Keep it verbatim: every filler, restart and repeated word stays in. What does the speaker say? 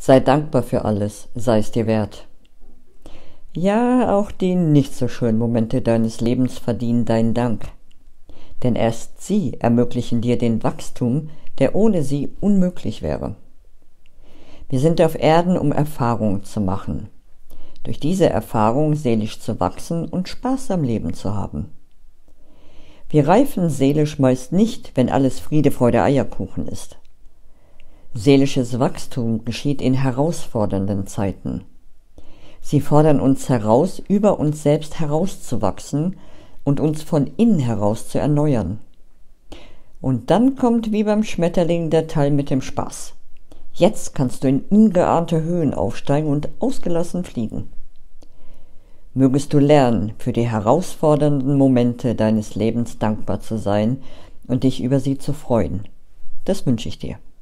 Sei dankbar für alles, sei es dir wert. Ja, auch die nicht so schönen Momente deines Lebens verdienen deinen Dank. Denn erst sie ermöglichen dir den Wachstum, der ohne sie unmöglich wäre. Wir sind auf Erden, um Erfahrungen zu machen. Durch diese Erfahrung seelisch zu wachsen und Spaß am Leben zu haben. Wir reifen seelisch meist nicht, wenn alles Friede, Freude, Eierkuchen ist. Seelisches Wachstum geschieht in herausfordernden Zeiten. Sie fordern uns heraus, über uns selbst herauszuwachsen und uns von innen heraus zu erneuern. Und dann kommt wie beim Schmetterling der Teil mit dem Spaß. Jetzt kannst du in ungeahnte Höhen aufsteigen und ausgelassen fliegen. Mögest du lernen, für die herausfordernden Momente deines Lebens dankbar zu sein und dich über sie zu freuen. Das wünsche ich dir.